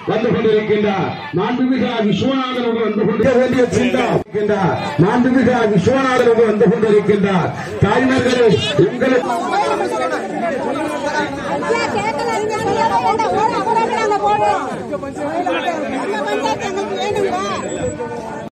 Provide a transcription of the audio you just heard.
வந்து கொண்டிருக்கின்றார். மாண்புமிகு விஸ்வநாதன் வந்து கொண்டிருக்கின்ற சிந்தா மாண்புமிகு விஸ்வநாதன் வந்து கொண்டிருக்கின்றார். தாய்மார்களே உங்களுக்கு